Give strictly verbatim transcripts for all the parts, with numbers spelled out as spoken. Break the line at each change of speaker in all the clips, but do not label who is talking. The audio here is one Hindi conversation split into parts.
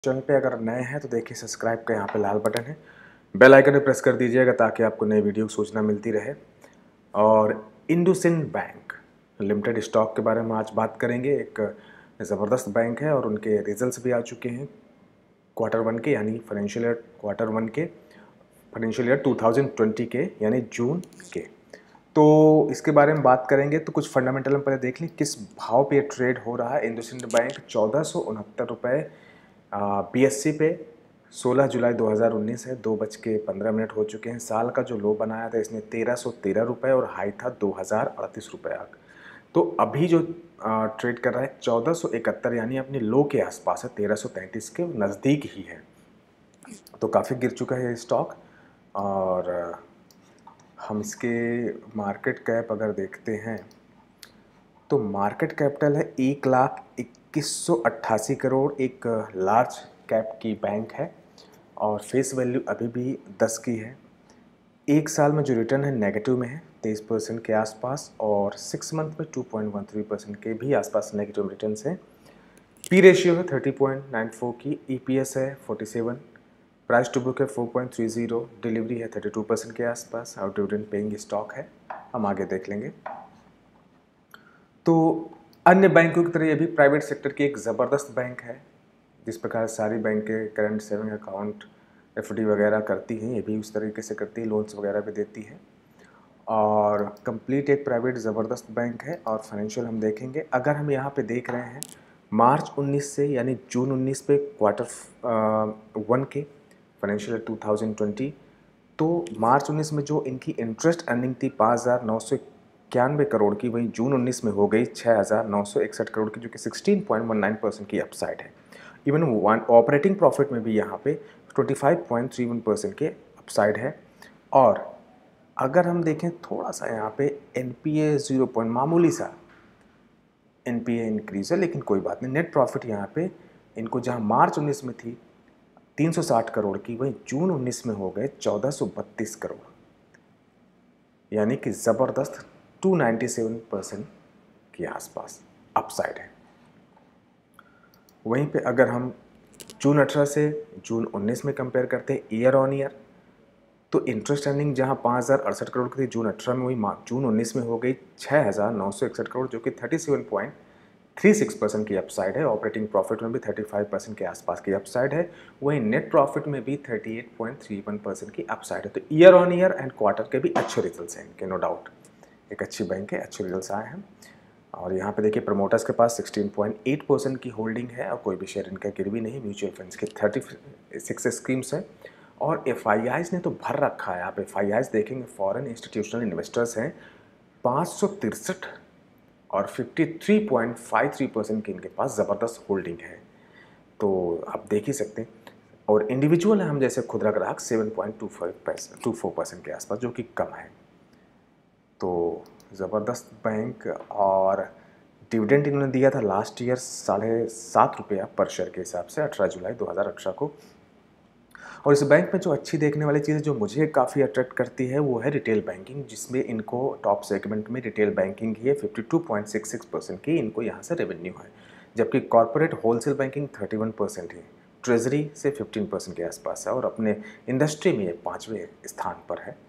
चैनल पे अगर नए हैं तो देखिए सब्सक्राइब का यहाँ पे लाल बटन है, बेल आइकन पे प्रेस कर दीजिएगा ताकि आपको नई वीडियो की सूचना मिलती रहे। और इंडसइंड बैंक लिमिटेड स्टॉक के बारे में आज बात करेंगे। एक ज़बरदस्त बैंक है और उनके रिजल्ट्स भी आ चुके हैं क्वार्टर वन के, यानी फाइनेंशियल ईयर क्वार्टर वन के, financial year two thousand twenty के, यानी जून के। तो इसके बारे में बात करेंगे तो कुछ फंडामेंटल हम पहले देख लें किस भाव पे ट्रेड हो रहा है। इंडसइंड बैंक चौदह सौ उनहत्तर रुपये बी एस सी पे सोलह जुलाई दो हज़ार उन्नीस है, दो बज के पंद्रह मिनट हो चुके हैं। साल का जो लो बनाया था इसने तेरह सौ तेरह रुपये और हाई था दो हज़ार अड़तीस रुपये। तो अभी जो ट्रेड कर रहा है चौदह सौ इकहत्तर, यानी अपनी लो के आसपास है, तेरह सौ तैंतीस के नज़दीक ही है। तो काफ़ी गिर चुका है ये स्टॉक। और हम इसके मार्केट कैप अगर देखते हैं तो मार्केट कैपिटल है एक लाख इक्कीस सौ अट्ठासी करोड़, एक लार्ज कैप की बैंक है। और फेस वैल्यू अभी भी दस की है। एक साल में जो रिटर्न है नेगेटिव में है, तेईस परसेंट के आसपास, और सिक्स मंथ में two point one three percent के भी आसपास नेगेटिव रिटर्न है। पी रेशियो है थर्टी पॉइंट नाइन फोर की, ई पी एस है forty seven, price to book है four point three zero, delivery है थर्टी टू परसेंट के आसपास और डिविडेंड पेइंग स्टॉक है। हम आगे देख लेंगे। तो अन्य बैंकों की तरह ये भी प्राइवेट सेक्टर की एक ज़बरदस्त बैंक है। जिस प्रकार सारी बैंकें current saving account, F D वगैरह करती हैं, ये भी उस तरीके से करती है, लोन्स वगैरह भी देती है। और कंप्लीट एक प्राइवेट ज़बरदस्त बैंक है। और फाइनेंशियल हम देखेंगे, अगर हम यहाँ पे देख रहे हैं मार्च उन्नीस से यानी जून उन्नीस पे क्वार्टर वन के फाइनेंशियल टू थाउजेंड ट्वेंटी, तो मार्च उन्नीस में जो इनकी इंटरेस्ट अर्निंग थी पाँच हज़ार नौ सौ इक्यानवे करोड़ की, वहीं जून उन्नीस में हो गई छः हज़ार नौ सौ इकसठ करोड़ की, जो कि sixteen point one nine percent की अपसाइड है। इवन वन ऑपरेटिंग प्रॉफिट में भी यहाँ पे twenty five point three one percent के अपसाइड है। और अगर हम देखें थोड़ा सा यहाँ पे N P A zero point मामूली सा एन पी ए इंक्रीज है, लेकिन कोई बात नहीं। नेट प्रॉफिट यहाँ पे इनको जहाँ मार्च उन्नीस में थी तीन सौ साठ करोड़ की, वहीं जून उन्नीस में हो गए चौदह सौ बत्तीस करोड़, यानी कि ज़बरदस्त टू सौ सत्तानवे परसेंट के आसपास अपसाइड है। वहीं पे अगर हम जून अठारह से जून उन्नीस में कंपेयर करते हैं ईयर ऑन ईयर, तो इंटरेस्ट अर्निंग जहां पाँच हज़ार अड़सठ करोड़ की थी जून अठारह में, वही जून उन्नीस में हो गई छः हज़ार नौ सौ इकसठ करोड़, जो कि thirty seven point three six percent की अपसाइड है। ऑपरेटिंग प्रॉफिट में भी थर्टी फाइव परसेंट के आसपास की अपसाइड है। वहीं नेट प्रॉफिट में भी thirty eight point three one percent की अपसाइड है। तो year on year and quarter के भी अच्छे रिजल्ट्स हैं इनके, नो डाउट। एक अच्छी बैंक है, अच्छे रिजल्ट्स आए हैं। और यहाँ पे देखिए प्रमोटर्स के पास सिक्सटीन पॉइंट एट परसेंट की होल्डिंग है और कोई भी शेयर इनका गिरवी नहीं। म्यूचुअल फंड्स के थर्टी सिक्स स्कीम्स हैं और एफ आई आईज ने तो भर रखा है। आप एफ आई आईज देखेंगे, फॉरेन इंस्टीट्यूशनल इन्वेस्टर्स हैं पाँच सौ तिरसठ और fifty three point five three percent की इनके पास ज़बरदस्त होल्डिंग है। तो आप देख ही सकते हैं। और इंडिविजुअल है हम जैसे खुदरा ग्राहक seven point two five percent to four percent के आसपास, जो कि कम है। तो ज़बरदस्त बैंक। और डिविडेंड इन्होंने दिया था लास्ट ईयर साढ़े सात रुपया पर शेयर के हिसाब से अठारह जुलाई दो हज़ार अठारह को। और इस बैंक में जो अच्छी देखने वाली चीज़ जो मुझे काफ़ी अट्रैक्ट करती है वो है रिटेल बैंकिंग, जिसमें इनको टॉप सेगमेंट में रिटेल बैंकिंग ही है, fifty two point six six percent की इनको यहाँ से रेवेन्यू है। जबकि corporate wholesale banking thirty one percent है, ट्रेजरी से फिफ्टीन परसेंट के आसपास है और अपने इंडस्ट्री में ये पाँचवें स्थान पर है।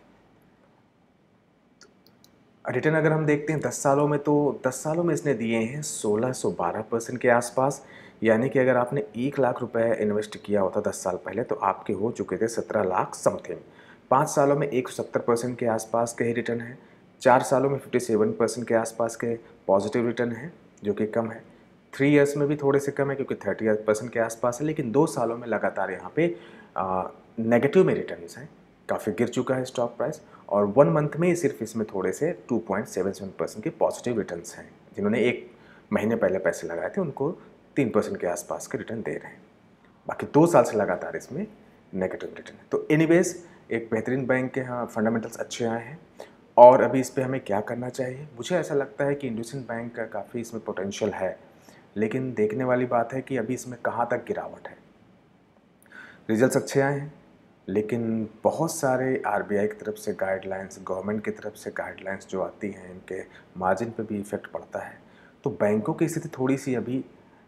रिटर्न अगर हम देखते हैं दस सालों में, तो दस सालों में इसने दिए हैं सोलह सौ बारह परसेंट के आसपास। यानी कि अगर आपने एक लाख रुपए इन्वेस्ट किया होता दस साल पहले तो आपके हो चुके थे सत्रह लाख समथिंग। पाँच सालों में एक सौ सत्तर परसेंट के आसपास के ही रिटर्न है। चार सालों में फिफ्टी सेवन परसेंट के आसपास के पॉजिटिव रिटर्न है, जो कि कम है। थ्री ईयर्स में भी थोड़े से कम है क्योंकि थर्टी परसेंट के आसपास है। लेकिन दो सालों में लगातार यहाँ पे नेगेटिव में रिटर्न्स हैं, काफ़ी गिर चुका है स्टॉक प्राइस। और वन मंथ में सिर्फ इसमें थोड़े से two point seven seven percent के पॉजिटिव रिटर्न्स हैं। जिन्होंने एक महीने पहले पैसे लगाए थे उनको तीन परसेंट के आसपास के रिटर्न दे रहे हैं। बाकी दो साल से लगातार इसमें नेगेटिव रिटर्न है। तो एनीवेज एक बेहतरीन बैंक के यहाँ फंडामेंटल्स अच्छे आए हैं। और अभी इस पर हमें क्या करना चाहिए? मुझे ऐसा लगता है कि इंडसइंड बैंक का काफ़ी इसमें पोटेंशियल है, लेकिन देखने वाली बात है कि अभी इसमें कहाँ तक गिरावट है। रिजल्ट्स अच्छे आए हैं, लेकिन बहुत सारे आर बी आई की तरफ से गाइडलाइंस, गवर्नमेंट की तरफ से गाइडलाइंस जो आती हैं, इनके मार्जिन पे भी इफ़ेक्ट पड़ता है। तो बैंकों की स्थिति थोड़ी सी अभी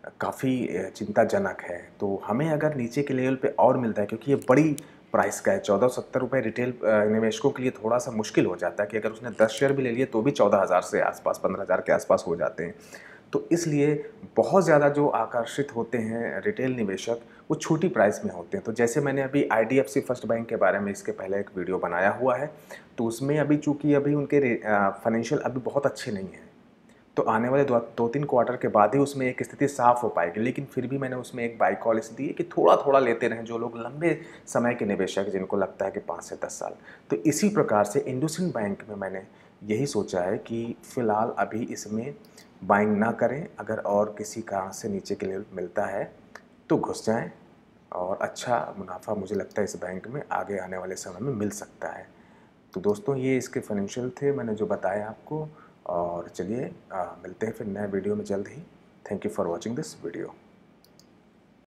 काफ़ी चिंताजनक है। तो हमें अगर नीचे के लेवल पे और मिलता है, क्योंकि ये बड़ी प्राइस का है, चौदह सौ सत्तर रुपये रिटेल निवेशकों के लिए थोड़ा-सा मुश्किल हो जाता है कि अगर उसने दस शेयर भी ले लिए तो भी चौदह हज़ार से आस-पास, पंद्रह हज़ार के आस-पास हो जाते हैं। तो इसलिए बहुत ज़्यादा जो आकर्षित होते हैं रिटेल निवेशक, वो छोटी प्राइस में होते हैं। तो जैसे मैंने अभी आईडीएफसी फर्स्ट बैंक के बारे में इसके पहले एक वीडियो बनाया हुआ है, तो उसमें अभी चूँकि अभी उनके फाइनेंशियल अभी बहुत अच्छे नहीं हैं, तो आने वाले दो दो तीन क्वार्टर के बाद ही उसमें एक स्थिति साफ़ हो पाएगी। लेकिन फिर भी मैंने उसमें एक बाय कॉल इसलिए कि थोड़ा-थोड़ा लेते रहें जो लोग लंबे समय के निवेशक, जिनको लगता है कि पाँच से दस साल। तो इसी प्रकार से इंडसइंड बैंक में मैंने यही सोचा है कि फ़िलहाल अभी इसमें बाइंग ना करें, अगर और किसी कारण से नीचे के लेवल मिलता है तो घुस जाएँ, और अच्छा मुनाफ़ा मुझे लगता है इस बैंक में आगे आने वाले समय में मिल सकता है। तो दोस्तों, ये इसके फाइनेंशियल थे मैंने जो बताया आपको, और चलिए मिलते हैं फिर नए वीडियो में जल्द ही। Thank you for watching this video.